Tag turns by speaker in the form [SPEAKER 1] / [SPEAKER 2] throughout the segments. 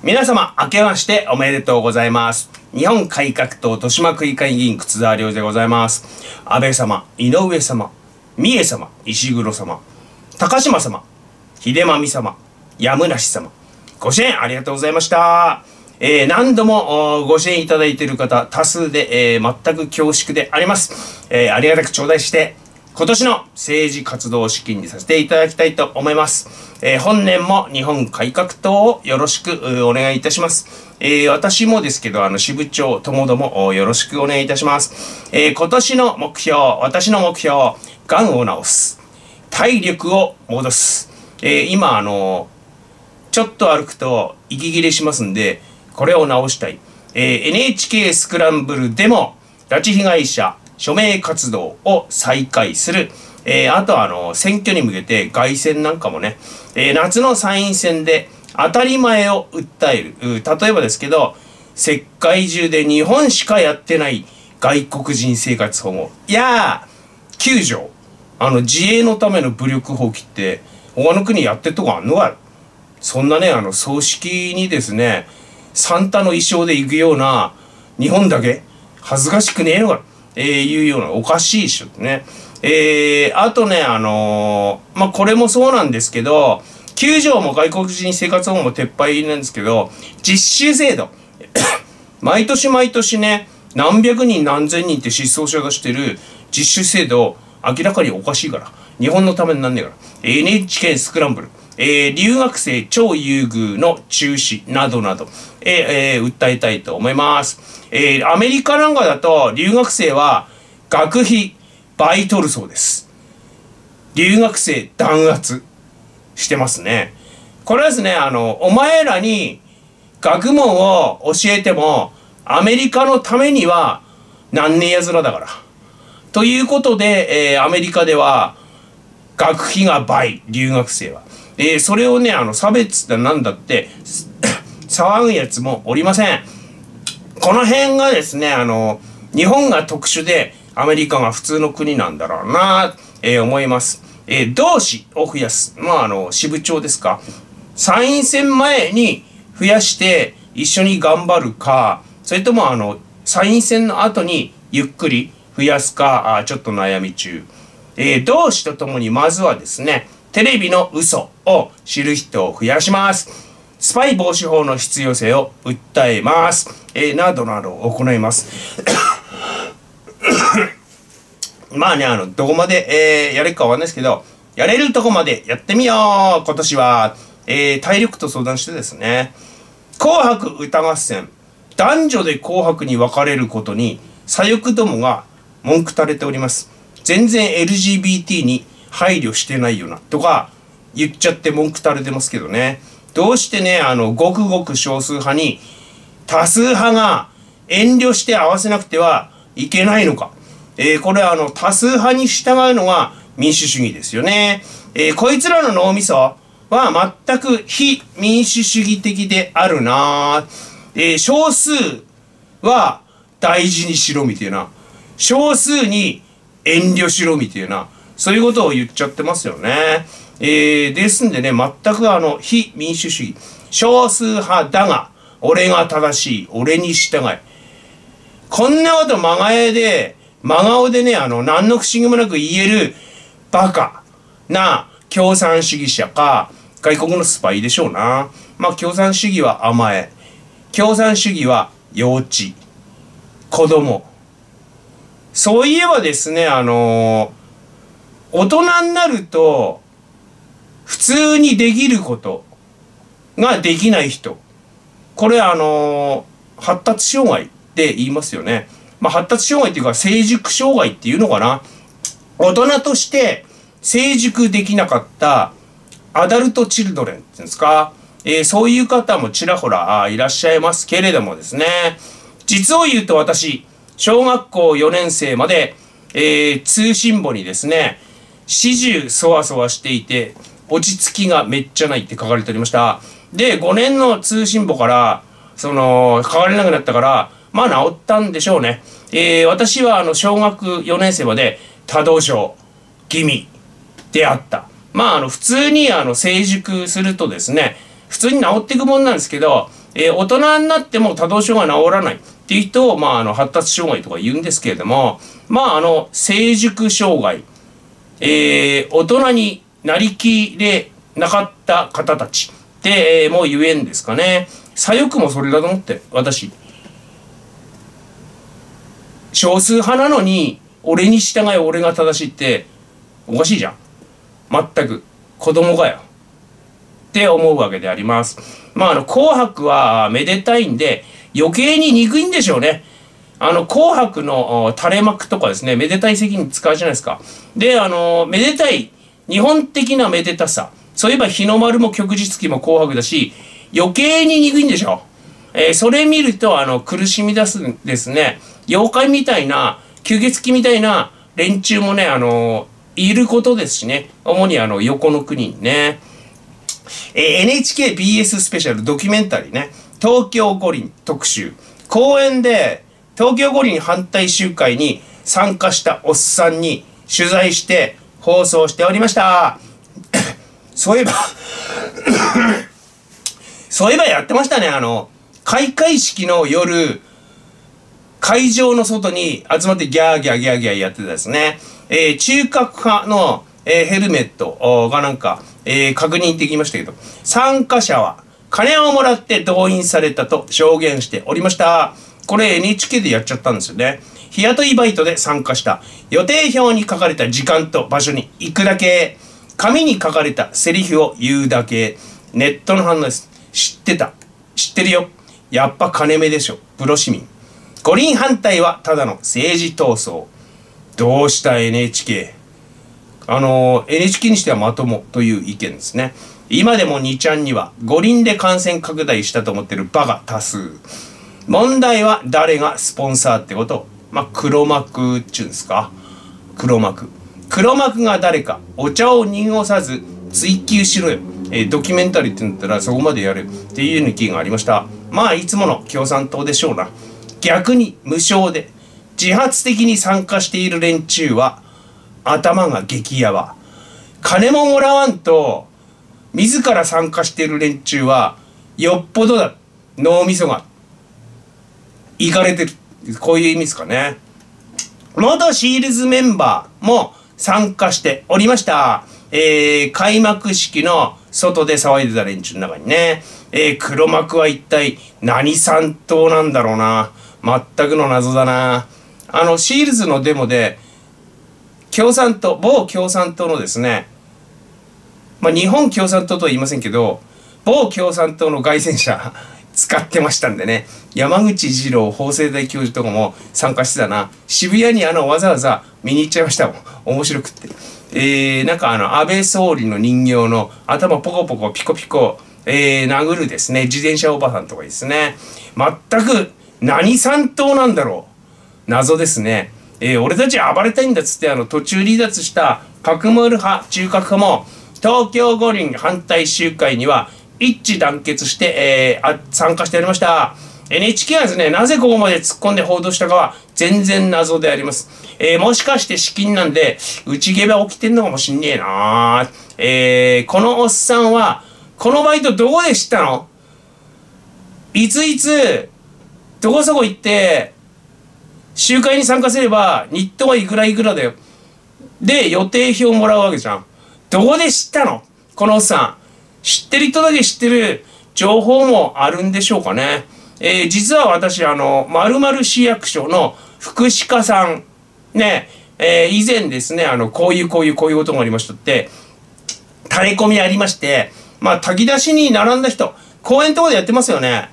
[SPEAKER 1] 皆様、明けましておめでとうございます。日本改革党豊島区議会議員靴沢亮でございます。安倍様、井上様、三重様、石黒様、高島様、秀真美様、山梨様、ご支援ありがとうございました。何度もご支援いただいている方多数で、全く恐縮であります。ありがたく頂戴して、今年の政治活動資金にさせていただきたいと思います。本年も日本改革党をよろしくお願いいたします。私もですけど、支部長ともどもよろしくお願いいたします。今年の目標、私の目標、がんを治す。体力を戻す。今、ちょっと歩くと息切れしますんで、これを直したい。NHK スクランブルでも、拉致被害者、署名活動を再開する。あとは選挙に向けて凱旋なんかもね、夏の参院選で当たり前を訴える。例えばですけど、世界中で日本しかやってない外国人生活保護。いやー、9条。自衛のための武力放棄って、他の国やってるとこあんのか？そんなね、葬式にですね、サンタの衣装で行くような日本だけ恥ずかしくねえのか？いうようなおかしい人ね。あとね、これもそうなんですけど、9条も外国人生活保護も撤廃なんですけど、実習制度。毎年毎年ね、何百人何千人って失踪者がしてる実習制度、明らかにおかしいから。日本のためになんねえから。NHK スクランブル。留学生超優遇の中止などなど、訴えたいと思います。アメリカなんかだと留学生は学費倍取るそうです。留学生弾圧してますね。これはですね、お前らに学問を教えてもアメリカのためにはなんねえやつらだから。ということで、アメリカでは学費が倍、留学生は。それをね、差別だなんだって騒ぐやつもおりません。この辺がですね、日本が特殊でアメリカが普通の国なんだろうな、思います。同志を増やす。支部長ですか。参院選前に増やして一緒に頑張るか、それとも参院選の後にゆっくり増やすか、ちょっと悩み中。同志とともにまずはですね、テレビの嘘を知る人を増やします。スパイ防止法の必要性を訴えます。などなど行います。まあね、どこまで、やれるかわかんないですけど、やれるとこまでやってみよう今年は。体力と相談してですね、紅白歌合戦、男女で紅白に分かれることに左翼どもが文句垂れております。全然 LGBT に配慮してないよなとか言っちゃって文句垂れてますけどね。どうしてね、ごくごく少数派に多数派が遠慮して合わせなくてはいけないのか。これは多数派に従うのが民主主義ですよね。こいつらの脳みそは全く非民主主義的であるな。少数は大事にしろみたいな。少数に遠慮しろみたいな。そういうことを言っちゃってますよね。ですんでね、全く非民主主義。少数派だが、俺が正しい。俺に従い。こんなこと真顔でね、何の不思議もなく言えるバカな共産主義者か、外国のスパイでしょうな。共産主義は甘え。共産主義は幼稚。子供。そういえばですね、大人になると普通にできることができない人、これ発達障害って言いますよね。発達障害っていうか成熟障害っていうのかな。大人として成熟できなかったアダルトチルドレンっていうんですか、そういう方もちらほらいらっしゃいますけれどもですね、実を言うと私小学校4年生まで、通信簿にですね、始終そわそわしていて落ち着きがめっちゃないって書かれておりました。で、5年の通信簿から書かれなくなったから治ったんでしょうね。私は小学4年生まで多動症気味であった。普通に成熟するとですね、普通に治っていくもんなんですけど、 大人になっても多動症が治らないっていう人を、発達障害とか言うんですけれども、成熟障害、大人になりきれなかった方たちって、もう言えんですかね。左翼もそれだと思って、私。少数派なのに、俺に従い俺が正しいって、おかしいじゃん。全く。子供がよ。って思うわけであります。紅白はめでたいんで、余計に憎いんでしょうね。紅白の垂れ幕とかですね、めでたい席に使うじゃないですか。で、めでたい、日本的なめでたさ。そういえば日の丸も旭日旗も紅白だし、余計に憎いんでしょ。それ見ると、苦しみ出すんですね。妖怪みたいな、吸血鬼みたいな連中もね、いることですしね。主に横の国にね。NHKBS スペシャルドキュメンタリーね。東京五輪特集。公演で東京五輪反対集会に参加したおっさんに取材して放送しておりました。そういえばそういえばやってましたね。開会式の夜、会場の外に集まってギャーギャーギャーギャーやってたですね。中核派の、ヘルメットがなんか、確認できましたけど、参加者は金をもらって動員されたと証言しておりました。これ NHK でやっちゃったんですよね。日雇いバイトで参加した。予定表に書かれた時間と場所に行くだけ。紙に書かれたセリフを言うだけ。ネットの反応です。知ってた。知ってるよ。やっぱ金目でしょ。プロ市民。五輪反対はただの政治闘争。どうした NHK。NHK にしてはまともという意見ですね。今でも2ちゃんには五輪で感染拡大したと思ってるバカ多数。問題は誰がスポンサーってこと。黒幕っちゅうんですか。黒幕。黒幕が誰か、お茶を濁さず追求しろよ。ドキュメンタリーって言ったらそこまでやるっていう意見がありました。いつもの共産党でしょうな。逆に無償で自発的に参加している連中は頭が激ヤバ。金ももらわんと自ら参加している連中はよっぽどだ。脳みそがいかれてる。こういう意味ですかね。元シールズメンバーも参加しておりました。開幕式の外で騒いでた連中の中にね。黒幕は一体何参党なんだろうな。全くの謎だな。シールズのデモで共産党、某共産党のですね、日本共産党とは言いませんけど、某共産党の街宣車使ってましたんでね。山口二郎法政大教授とかも参加してたな。渋谷にわざわざ見に行っちゃいましたもん。面白くって。安倍総理の人形の頭ポコポコピコピコ、殴るですね、自転車おばさんとかですね。全く何参党なんだろう。謎ですね。俺たちは暴れたいんだっつって途中離脱した核ムール派、中核派も東京五輪反対集会には一致団結して、参加しておりました。NHK はですね、なぜここまで突っ込んで報道したかは全然謎であります。もしかして資金なんで内ゲバ起きてんのかもしんねえな。このおっさんはこのバイトどこで知ったの？いついつどこそこ行って集会に参加すれば日当はいくらいくらだよ。で予定表をもらうわけじゃん。どこで知ったの？このおっさん。知ってる人だけ知ってる情報もあるんでしょうかね。実は私〇〇市役所の福祉課さんね、以前ですねこういうことがありましたって垂れ込みありまして、炊き出しに並んだ人公園とかでやってますよね。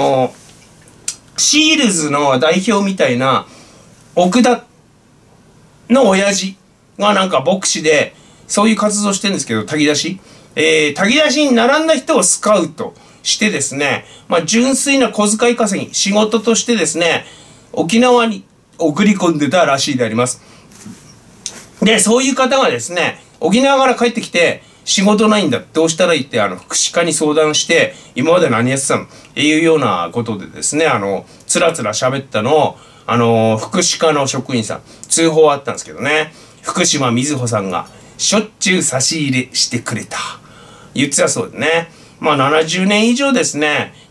[SPEAKER 1] シールズの代表みたいな奥田の親父が牧師でそういう活動してるんですけど、炊き出し炊き出しに並んだ人をスカウトしてですね、純粋な小遣い稼ぎ、仕事としてですね、沖縄に送り込んでたらしいであります。で、そういう方がですね、沖縄から帰ってきて、仕事ないんだ、どうしたらいいって福祉課に相談して、今まで何やってたのっていうようなことでですね、つらつら喋ったのを、福祉課の職員さん、通報あったんですけどね、福島みずほさんがしょっちゅう差し入れしてくれた。言ってたそうでね。70年以上ですね、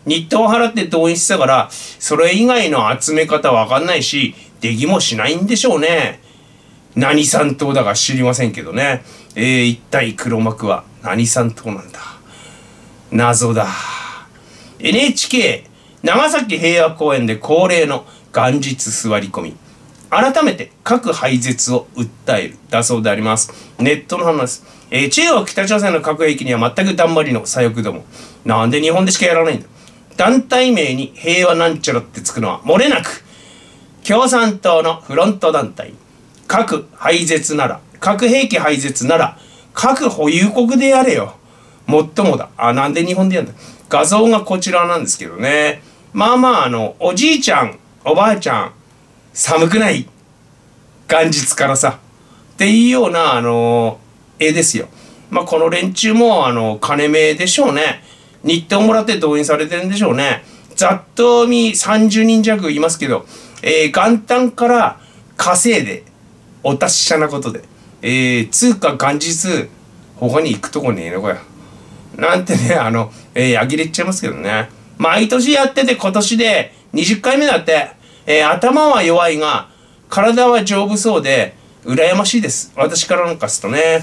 [SPEAKER 1] 日当を払って動員してたから、それ以外の集め方わかんないし、できもしないんでしょうね。何三党だか知りませんけどね。一体黒幕は何三党なんだ。謎だ。NHK 長崎平和公園で恒例の元日座り込み。改めて核廃絶を訴える。だそうであります。ネットの話です。中国北朝鮮の核兵器には全くだんまりの左翼ども。なんで日本でしかやらないんだ。団体名に平和なんちゃらってつくのは漏れなく共産党のフロント団体。核廃絶なら、核兵器廃絶なら核保有国でやれよ。もっともだ。なんで日本でやるんだ。画像がこちらなんですけどね。まあまあおじいちゃんおばあちゃん寒くない？元日からさっていうような絵ですよ。まあこの連中も金目でしょうね。日当もらって動員されてるんでしょうね。ざっと30人弱いますけど、元旦から稼いでお達者なことで、通貨元日他に行くとこねえのかよ。なんてねあきれっちゃいますけどね。毎年やってて今年で20回目だって。頭は弱いが体は丈夫そうで羨ましいです。私からなんかするとね。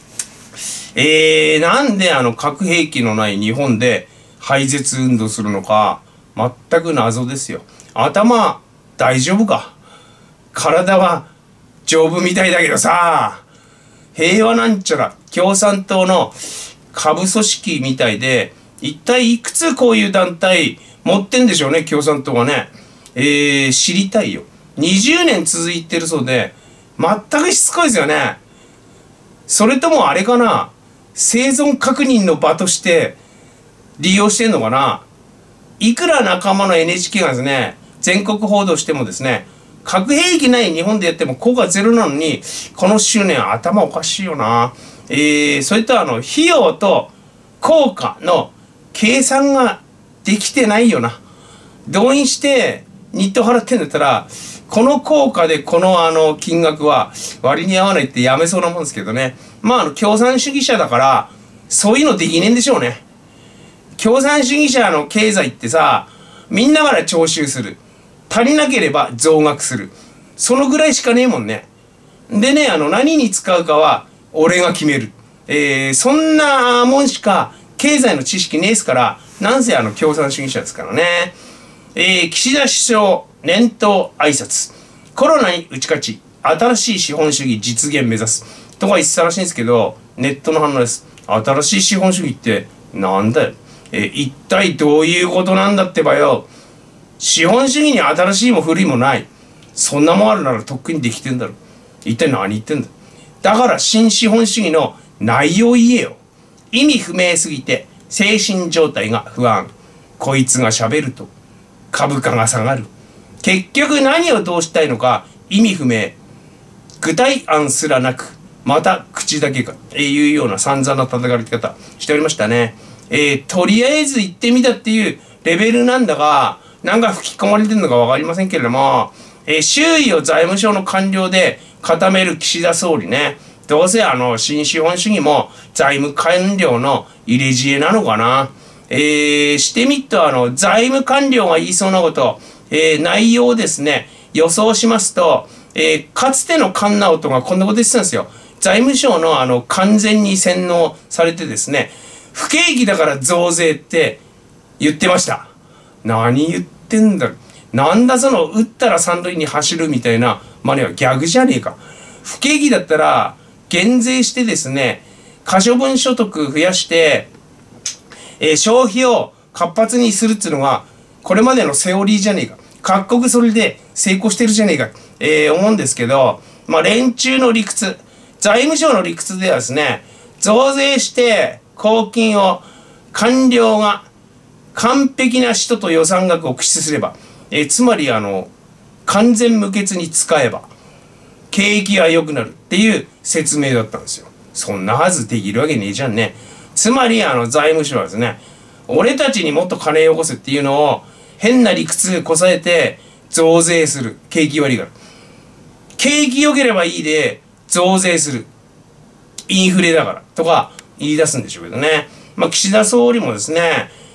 [SPEAKER 1] なんで核兵器のない日本で廃絶運動するのか全く謎ですよ。頭大丈夫か？体は丈夫みたいだけどさ、平和なんちゃら共産党の下部組織みたいで、一体いくつこういう団体持ってんでしょうね、共産党はね。知りたいよ。20年続いてるそうで、全くしつこいですよね。それともあれかな、生存確認の場として利用してんのかな。いくら仲間の NHK がですね、全国報道してもですね、核兵器ない日本でやっても効果ゼロなのに、この執念頭おかしいよな。それと費用と効果の計算ができてないよな。動員して日当払ってんだったら、この効果でこの金額は割に合わないってやめそうなもんですけどね。まあ共産主義者だからそういうのできねえんでしょうね。共産主義者の経済ってさ、みんなから徴収する。足りなければ増額する。そのぐらいしかねえもんね。でね、何に使うかは俺が決める。そんなもんしか経済の知識ねえっすから、なんせ共産主義者ですからね。岸田首相年頭挨拶。コロナに打ち勝ち、新しい資本主義実現目指す。とか言ってたらしいんですけど、ネットの反応です。新しい資本主義ってなんだよ。一体どういうことなんだってばよ。資本主義に新しいも古いもない。そんなもんあるならとっくにできてんだろ。一体何言ってんだ。だから新資本主義の内容言えよ。意味不明すぎて精神状態が不安。こいつが喋ると株価が下がる。結局何をどうしたいのか意味不明。具体案すらなく、また口だけかいうような散々な叩かれ方しておりましたね。とりあえず行ってみたっていうレベルなんだが、なんか吹き込まれてるのか分かりませんけれども、周囲を財務省の官僚で固める岸田総理ね。どうせ新資本主義も財務官僚の入れ知恵なのかな。してみっと財務官僚が言いそうなこと、内容をですね、予想しますと、かつての菅直人がこんなこと言ってたんですよ。財務省の完全に洗脳されてですね、不景気だから増税って言ってました。何言ってんだ。なんだその打ったら三塁に走るみたいな真似はギャグじゃねえか。不景気だったら減税してですね、可処分所得増やして、消費を活発にするっていうのがこれまでのセオリーじゃねえか。各国それで成功してるじゃねえか、思うんですけど、まあ連中の理屈、財務省の理屈ではですね、増税して公金を官僚が完璧な使途と予算額を駆使すれば、つまり完全無欠に使えば景気が良くなるっていう説明だったんですよ。そんなはずできるわけねえじゃんね。つまり財務省はですね、俺たちにもっと金よこせっていうのを変な理屈こさえて増税する。景気悪いから。景気良ければいいで増税する。インフレだからとか言い出すんでしょうけどね。まあ岸田総理もですね、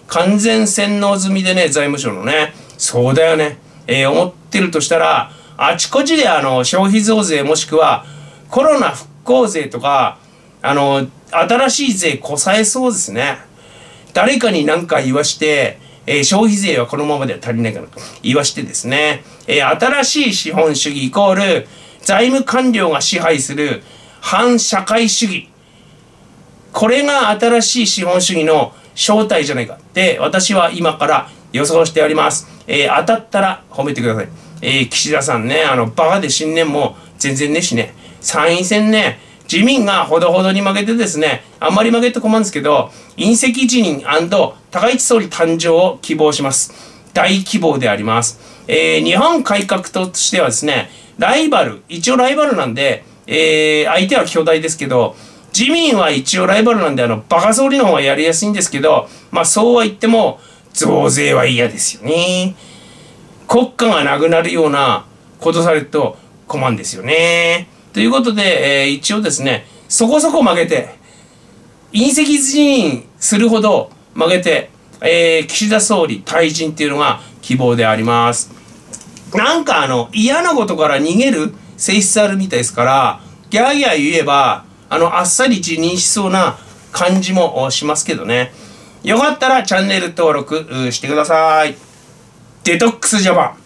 [SPEAKER 1] 完全洗脳済みでね、財務省のね、そうだよね、思ってるとしたら、あちこちで消費増税もしくはコロナ復興税とか、新しい税こさえそうですね。誰かに何か言わして、消費税はこのままでは足りないからと言わしてですね、新しい資本主義イコール財務官僚が支配する反社会主義。これが新しい資本主義の正体じゃないかって私は今から予想しております。当たったら褒めてください。岸田さんね、バカで新年も全然ねしね、参院選ね、自民がほどほどに負けてですね、あんまり負けて困るんですけど、隕石辞任高市総理誕生を希望します。大希望であります。日本改革党としてはですね、一応ライバルなんで、相手は巨大ですけど、自民は一応ライバルなんで、バカ総理の方がやりやすいんですけど、まあそうは言っても、増税は嫌ですよね。国家がなくなるようなことされると困るんですよね。ということで、一応ですね、そこそこ負けて、隕石辞任するほど負けて、岸田総理退陣っていうのが希望であります。なんか嫌なことから逃げる性質あるみたいですから、ギャーギャー言えば、あっさり辞任しそうな感じもしますけどね。よかったらチャンネル登録してください。デトックスジャパン。